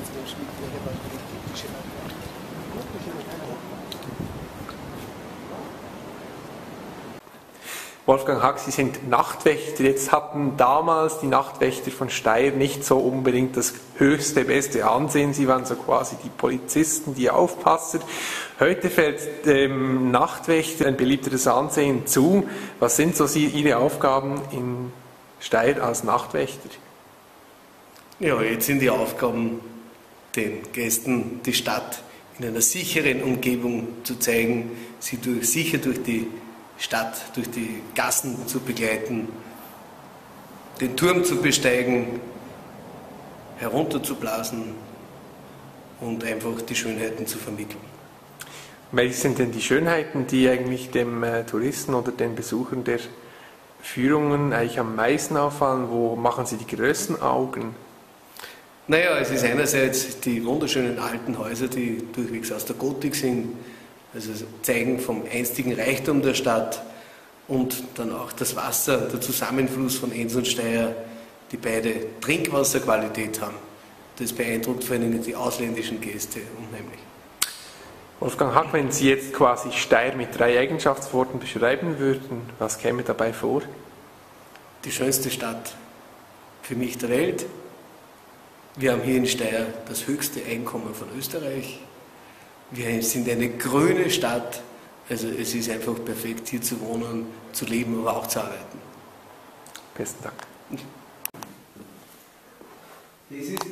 Menschen mit ihrer politische Wolfgang Hack, Sie sind Nachtwächter. Jetzt hatten damals die Nachtwächter von Steyr nicht so unbedingt das höchste, beste Ansehen. Sie waren so quasi die Polizisten, die Aufpasser. Heute fällt dem Nachtwächter ein beliebteres Ansehen zu. Was sind so Ihre Aufgaben in Steyr als Nachtwächter? Ja, jetzt sind die Aufgaben, den Gästen die Stadt in einer sicheren Umgebung zu zeigen, sie sicher durch die Stadt, durch die Gassen zu begleiten, den Turm zu besteigen, herunterzublasen und einfach die Schönheiten zu vermitteln. Welche sind denn die Schönheiten, die eigentlich dem Touristen oder den Besuchern der Führungen eigentlich am meisten auffallen? Wo machen Sie die größten Augen? Naja, es ist einerseits die wunderschönen alten Häuser, die durchwegs aus der Gotik sind, also zeigen vom einstigen Reichtum der Stadt, und dann auch das Wasser, der Zusammenfluss von Enns und Steyr, die beide Trinkwasserqualität haben. Das beeindruckt vor allem die ausländischen Gäste unheimlich. Wolfgang Hack, wenn Sie jetzt quasi Steyr mit 3 Eigenschaftsworten beschreiben würden, was käme dabei vor? Die schönste Stadt für mich der Welt. Wir haben hier in Steyr das höchste Einkommen von Österreich. Wir sind eine grüne Stadt, also es ist einfach perfekt hier zu wohnen, zu leben, aber auch zu arbeiten. Besten Dank. Das ist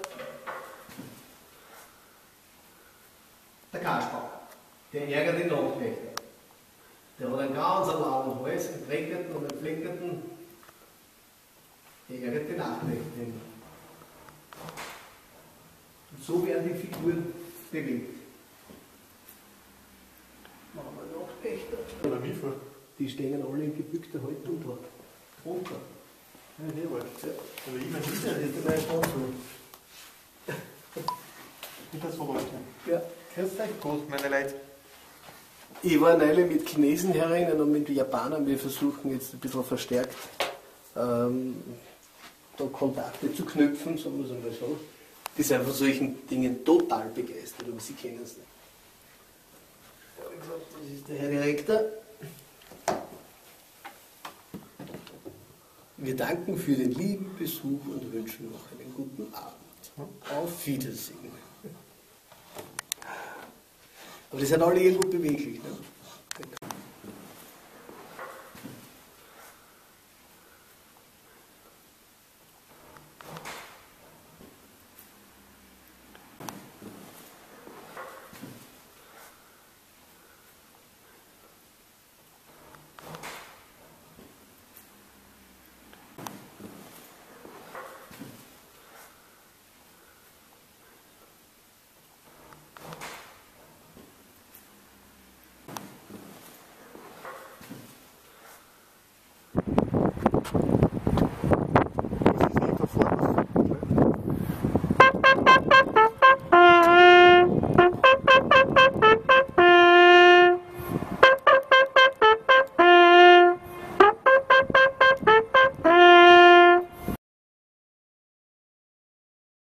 der Kasperl. Der ärgert den Nachtwächter. Der hat einen ganz langen Hals, einen dreckerten und einen fleckerten. Der ärgert den Nachtwächter. Und so werden die Figuren bewegt. Machen wir Nachtwächter. Oder wie vor? Die stehen alle in gebückter Haltung dort. Runter. Ja, nee, wurscht. Ja. Aber ich meine, Das ist ja nicht der neue Standort. nicht das Verwaltung. Ja, grüß euch. Prost, meine Leute. Ich war neulich mit Chinesen herinnen und mit Japanern. Wir versuchen jetzt ein bisschen verstärkt da Kontakte zu knüpfen, sagen wir es einmal so. Die sind von solchen Dingen total begeistert, aber sie kennen es nicht. Wie gesagt, das ist der Herr Direktor. Wir danken für den lieben Besuch und wünschen noch einen guten Abend. Auf Wiedersehen. Aber die sind alle irgendwo beweglich. Ne?